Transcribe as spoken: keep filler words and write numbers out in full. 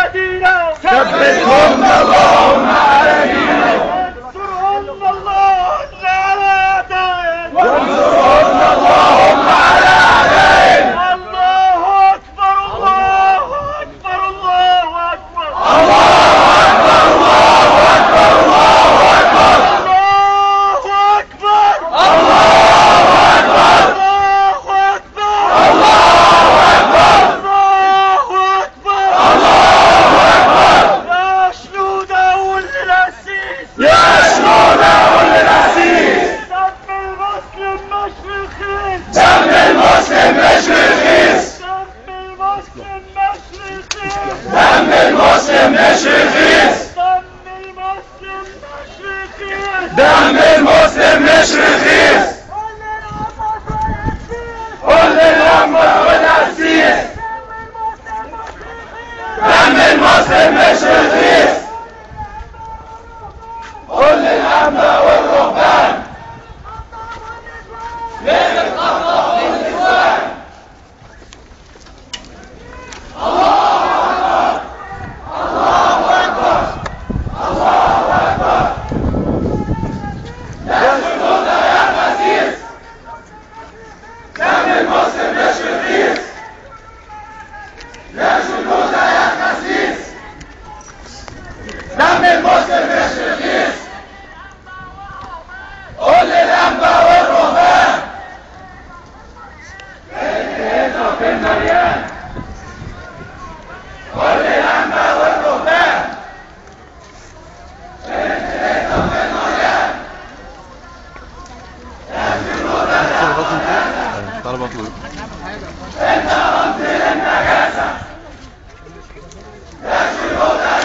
دينه ثبتهم اللهم على دينه وانصرهم اللهم على أعدائهم وانصرهم اللهم على أعدائهم. الله أكبر الله أكبر الله أكبر الله أكبر الله أكبر الله أكبر الله أكبر الله أكبر الله أكبر الله أكبر الله أكبر الله أكبر. يا شنودة ولد العسيس يا شنودة ولد العسيس دم المسلم مش رخيص دم المسلم مش رخيص دم المسلم مش رخيص دم المسلم مش رخيص دم المسلم مش رخيص دم المسلم مش رخيص. قل للأنبا والقسيس دم المسلم مش رخيص. قل للأنبا والرهبان ليه الخطأ والنسوان. الله أكبر الله أكبر الله أكبر. يا شنودة يا قسيس دم المسلم مش رخيص. يا شنودة يا قسيس دم المسلم مش رخيص. قل للأنبا والرهبان انتهزوا في المليان. قل للأنبا والرهبان انتهزوا في المليان. يا شنودة يا قسيس انت رمز للنجاسة. يا شنودة